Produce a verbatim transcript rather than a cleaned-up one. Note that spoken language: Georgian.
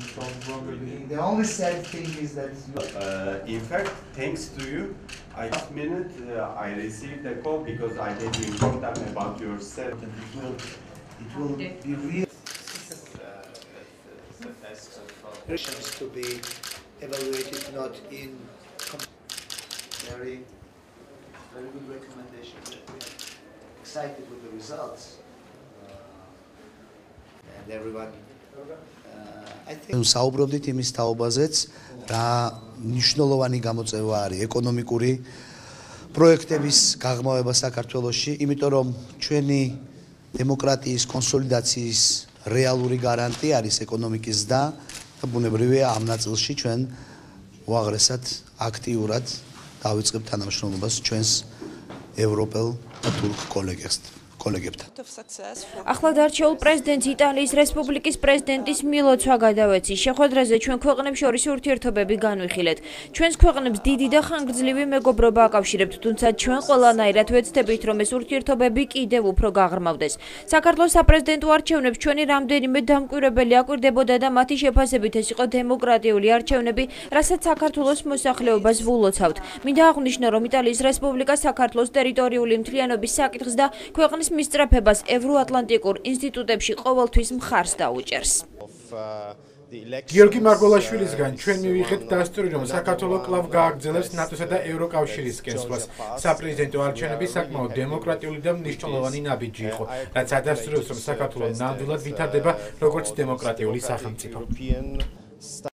from, from the beginning. The only sad thing is that... Uh, in fact, thanks to you, I last minute uh, I received a call because I had informed them about yourself. It will, it will be real. Questions to be evaluated not in very, very good recommendation. We're excited with the results, uh, and everyone. Uh, I think. საუბრობდით იმის თაობაზეც, რა მნიშვნელოვანი გამოწვევა არის ეკონომიკური პროექტების გაღრმავება საქართველოში, იმიტომ რომ ჩვენი დემოკრატიის კონსოლიდაციის რეალური გარანტი არის ეკონომიკის და ბუნებრივია ამ ნაწილში ჩვენ უაღრესად აქტიურად დავიწყებთ თანამშრომლობას ჩვენს ევროპელ და თურქ კოლეგებთან. Ახლად არჩეულ პრეზიდენტს იტალიის რესპუბლიკის პრეზიდენტის მილოცვა გადავეცი. შეხვედრაზე ჩვენ ქვეყნებს შორის ურთიერთობები განვიხილეთ. ჩვენს ქვეყნებს დიდი და ხანგრძლივი მეგობრობა აკავშირებთ, თუმცა ჩვენ ყველანაირად ვეცდებით, რომ ეს ურთიერთობები კიდევ უფრო გაღრმავდეს. საქართველოს საპრეზიდენტო არჩევნებს ჩვენი რამდენიმე დამკვირვებელი აკვირდებოდა და მათი შეფასებით ეს იყო დემოკრატიული არჩევნები, რასაც საქართველოს მოსახლეობას ვულოცავთ. მინდა აღვნიშნო, რომ იტალიის რესპუბლიკა საქართველოს ტერიტორიული მთლიანობის საკითხს და ქვეყნის მისწრაფებას ევროატლანტიკურ ინსტიტუტებში ყოველთვის მხარს დაუჭერს. გიორგი მარგველაშვილისგან ჩვენ მივიღეთ დასტური, რომ საქართველოს კვლავ გააგრძელებს ნატოსა და ევროკავშირის კენსვას. საპრეზიდენტო არჩევნები საკმაოდ დემოკრატიული და მნიშვნელოვანი ნაბიჯი იყო, რაც ადასტურებს, რომ საქართველოს ნამდვილად ვითარდება როგორც დემოკრატიული სახელმწიფო.